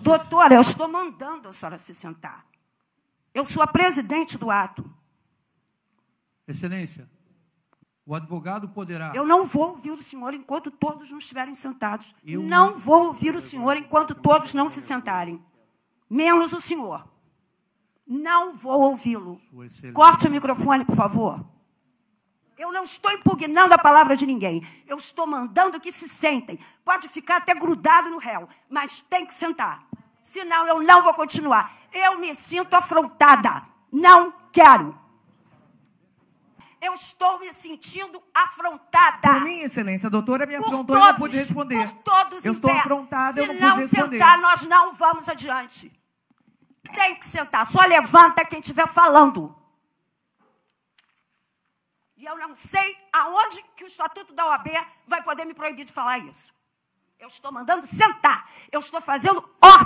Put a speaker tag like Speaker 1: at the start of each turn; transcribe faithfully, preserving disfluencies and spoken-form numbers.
Speaker 1: Doutora, eu estou mandando a senhora se sentar. Eu sou a presidente do ato.
Speaker 2: Excelência, o advogado poderá...
Speaker 1: Eu não vou ouvir o senhor enquanto todos não estiverem sentados.
Speaker 2: Eu
Speaker 1: não
Speaker 2: não-
Speaker 1: vou ouvir o senhor enquanto todos não se sentarem. Menos o senhor. Não vou ouvi-lo.
Speaker 2: Sua Excelência.
Speaker 1: Corte o microfone, por favor. Eu não estou impugnando a palavra de ninguém. Eu estou mandando que se sentem. Pode ficar até grudado no réu, mas tem que sentar. Senão eu não vou continuar. Eu me sinto afrontada. Não quero. Eu estou me sentindo afrontada.
Speaker 3: Por mim, excelência, a doutora me
Speaker 1: Por
Speaker 3: afrontou e não
Speaker 1: todos,
Speaker 3: pude responder.
Speaker 1: por todos
Speaker 3: Eu
Speaker 1: em
Speaker 3: estou
Speaker 1: pé.
Speaker 3: afrontada, eu
Speaker 1: Se
Speaker 3: não
Speaker 1: não
Speaker 3: pude responder.
Speaker 1: sentar, nós não vamos adiante. Tem que sentar. Só levanta quem estiver falando. E eu não sei aonde que o Estatuto da O A B vai poder me proibir de falar isso. Eu estou mandando sentar. Eu estou fazendo ordem.